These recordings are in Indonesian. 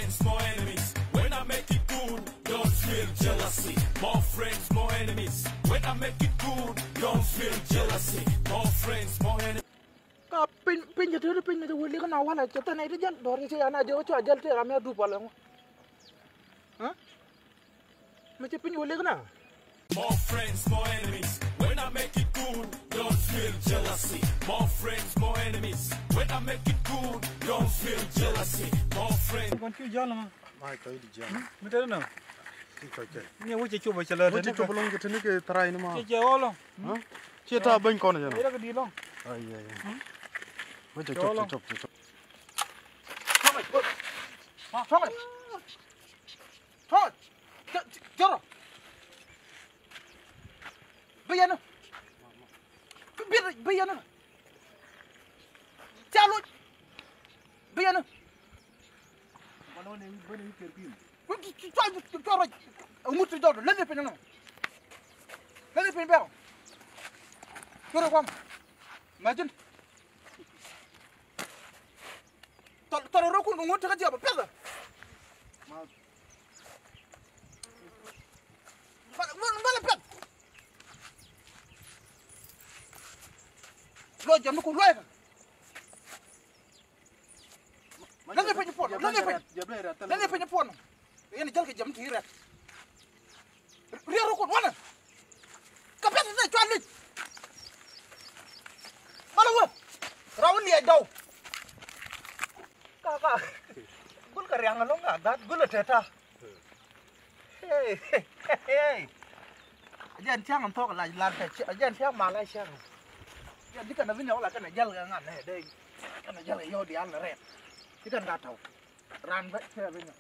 friends, more enemies. When I make it good, don't feel jealousy. More friends, more enemies. When I make it good, don't feel jealousy. More friends, more enemies. Ka pin je tere pin je wuli kana wala je tane de jan dor je ana je cho jal te amya du pala ngo ha me je pin wuli kana More friends, more enemies. When I make it good, don't feel jealousy. More friends, more enemies. When I make it good, don't feel jealousy. More friends. Con kêu gió lắm mai tới đi chơi mới tới nào đi chơi chơi nghe vui chơi chụp vậy chơi vui chơi chụp lông cái thứ cái trai nữa mà chơi chơi ô luôn chơi ta bên con này đấy là cái đi luôn ai vui chơi chụp thôi thôi cho rồi bây giờ nữa biết bây giờ nữa cha luôn bây giờ nữa cho rồi ông muốn cho rồi lên đây bên nào lên đây bên nào cho rồi không mà chân tao rồi cũng muốn chơi cái gì mà biết rồi mà biết lo jam ko loy lan nga peñ pon lan nga peñ pon yene jël ko jam ti ret réro ko wala ka pet na ci nit bala wo rawul li daw ka gul ka riang lo nga dat gul teta hey jan chang am tok la lan te jan chang ma la chang di kana vinyo la kana jal ngan ne de kana jal yo di an re di kana taw ran ba che vinyo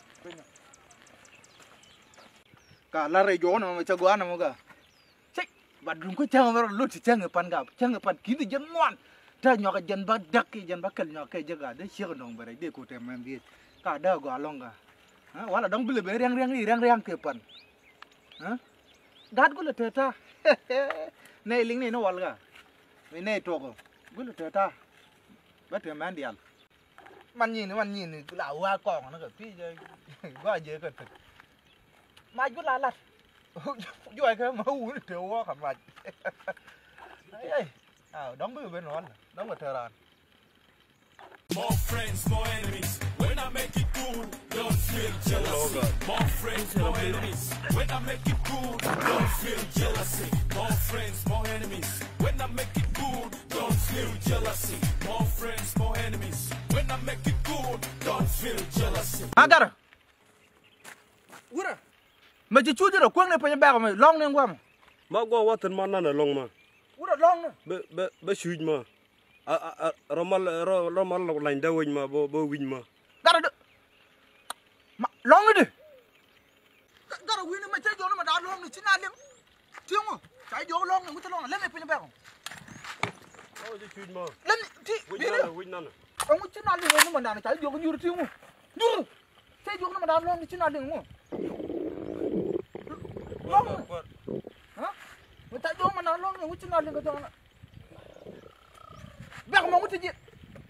ka la re jo no ma chagwa na mo ga sik ba dum ko chang ro lu ti chang pan ga chang pan ki di jan ngwan ta nyo ka jan ba dak ki jan ba kal nyo ka jaga de shi no ba de ko te men di ka da go long ga ha wala dong bil be reng ke pan ha dat go le ta nei ling nei no wal ga mấy này trộn cứ là ta bắt được mang điện man nhìn là hoa cỏ nó cái phi qua dễ cái thực mai cứ là vui cái mà uống được hoa cả mà ấy đóng bên nó đóng vào thời gian More friends, more enemies. When I make it good, don't feel jealousy. More friends, more enemies. When I make it good, don't feel jealousy. More friends, more enemies. When I make it good, don't feel jealousy. More friends, more enemies. When I make it good, don't feel jealousy. Agar. Ura. Mà chỉ chui rồi quăng này phải bèo mà long lên qua mà. Mà qua quá thân mà nó long mà. Ura long nữa. Bé suy mà. Romal lành đâu mà bơ win mà. Gara được. Mà long nữa đi. Gara win mà chơi vô nó mà đá long này chín ăn đi. Thiếu không? Trái vô long này, muốn long này lên này phải bèo. Ôi chứ suy mà. Lên thì biết đấy. Win nó. Ông chín ăn đi nó mà đá này trái vô có nhiều thiếu không? Nhiều. Chơi vô nó mà đá long này chín ăn đi không? Long. Hả? Người ta vô mà đá long này muốn chín ăn đi cái đó. Bèo mà muốn chơi gì?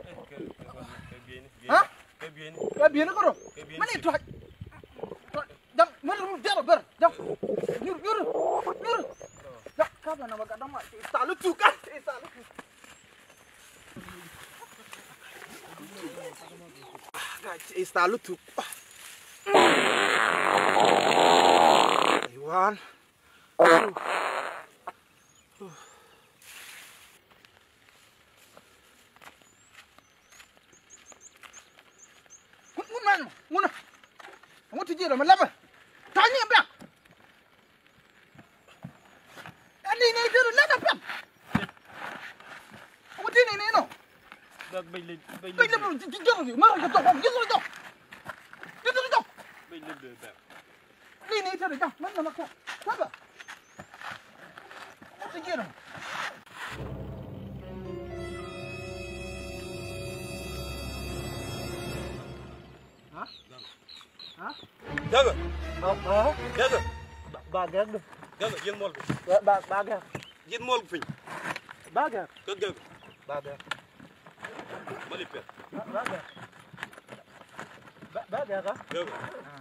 Hả? Cái biển nó có rồi. Mà này thoại. Jam, mana dia ber, jam. Nyur. Ya, kapan nama kadang mak selalu juga, selalu. Guys, selalu tu. Iwan. Nguna. Kamu tu je dah malam. Tanya bang. Ini dia dah dah bang. Kamu tu ni no. Bây giờ mình chỉ chơi gì mà cái tao giết rồi tao. Bây giờ được bèo. Ni thôi được không? Nó sao? Sao vậy? Cái gì rồi? Hả? Jaga. Jaga. Ba jaga. Jaga yen mol. Ba jaga. Yen mol fin. Ba jaga. Jaga. Ba jaga. Malipet. Ba jaga. Ba ya ka? Gaga.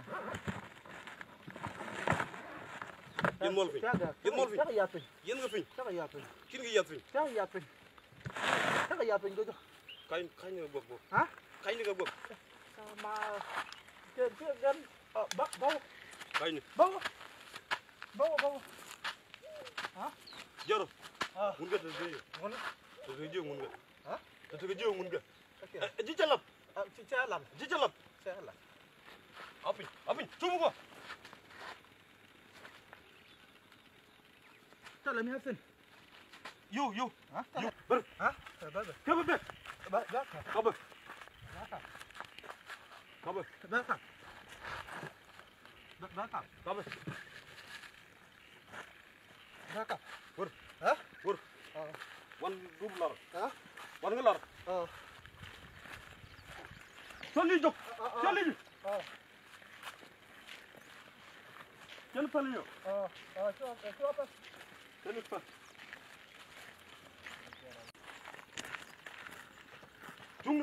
Yen mol fi. Yen mol fi. Saka yapin. Yen nga fi. Saka yapin. Kin nga yat fi. Saka yapin. Saka yapin ko. Kain nga bok bok. Ha? Kain nga bok. Sama gan bawa. Kain. Bawa. Ha? Jaro. Ah. Mun ga tade. Ngono. Tade je mun ga. Ha? Tade je mun ga. Okay. Ji jalap. Cicalam. Ji jalap. Cicalam. Apin. Tumu ko. Tala mi hasen. Yo. Ha? Yo. Ber. Ha? Ber. Kabe be. Ber. Kabe. Kabe. Ber. Kabe. Wur. Ha? Wur. Oh. Wan dublar. Ha? Wan ngelar. Oh. Soli jok. Soli. Oh. Ken pali yo. Oh. So apa? Ken pa. Jung.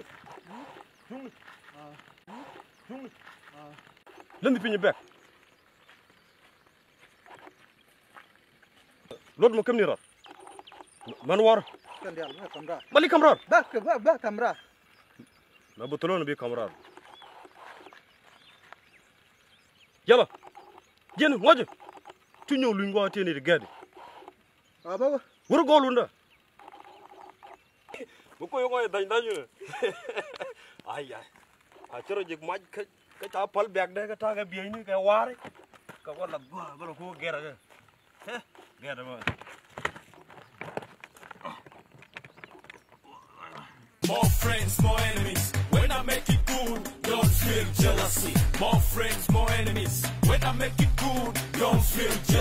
Let me pin you back. Lord mo kam ni rat. Man war. Kan dia kamera. Mali kamrar. Ba kamera. Na botolo na bi kamrar. Yala. Jen ngoje. Tu ñew luñ wa tene de gadi. Ah ba. Wuro golunda. Bu ko yoy dañ dañu. Ay. A coro jik maj ka ta pal bag de ka ta ga biy ni ka ware. Ka wala gwa ba ko gera ga. Gera ma. More friends, more enemies. When I make it good, don't feel jealousy. More friends, more enemies. When I make it good, don't feel jealousy.